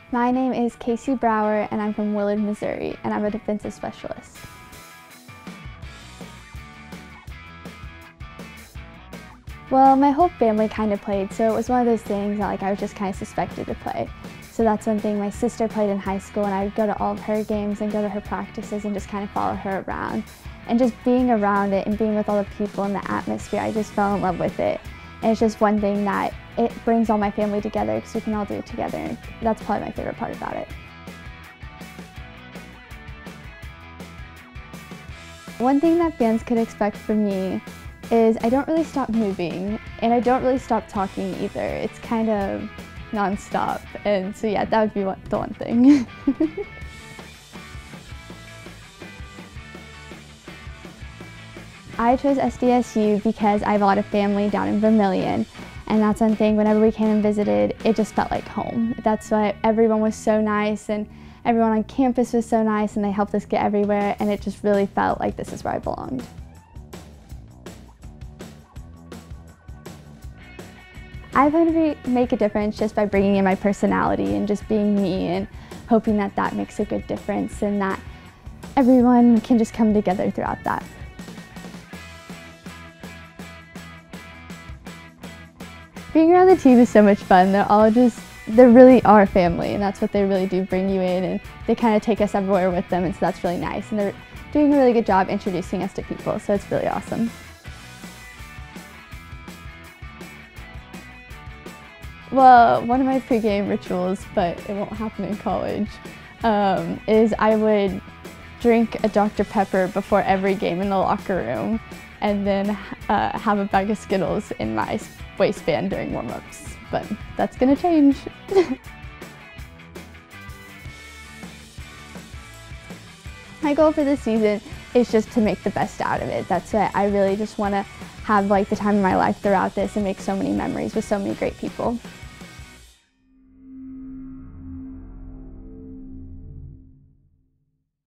My name is Kasey Brower and I'm from Willard, Missouri, and I'm a defensive specialist. Well, my whole family kind of played, so it was one of those things that I was just kind of suspected to play. So that's one thing. My sister played in high school and I would go to all of her games and go to her practices and just kind of follow her around. And just being around it and being with all the people and the atmosphere, I just fell in love with it. And it's just one thing that it brings all my family together because we can all do it together. And that's probably my favorite part about it. One thing that fans could expect from me is I don't really stop moving and I don't really stop talking either. It's kind of non-stop, and so yeah, that would be the one thing. I chose SDSU because I have a lot of family down in Vermilion, and that's one thing, whenever we came and visited, it just felt like home. That's why everyone was so nice and everyone on campus was so nice and they helped us get everywhere, and it just really felt like this is where I belonged. I plan to make a difference just by bringing in my personality and just being me, and hoping that that makes a good difference and that everyone can just come together throughout that. Being around the team is so much fun. They really are family, and that's what they really do, bring you in, and they kind of take us everywhere with them, and so that's really nice. And they're doing a really good job introducing us to people, so it's really awesome. Well, one of my pregame rituals, but it won't happen in college, is I would drink a Dr. Pepper before every game in the locker room, and then have a bag of Skittles in my waistband during warm-ups. But that's gonna change. My goal for this season is just to make the best out of it. That's it. I really just want to have the time of my life throughout this and make so many memories with so many great people.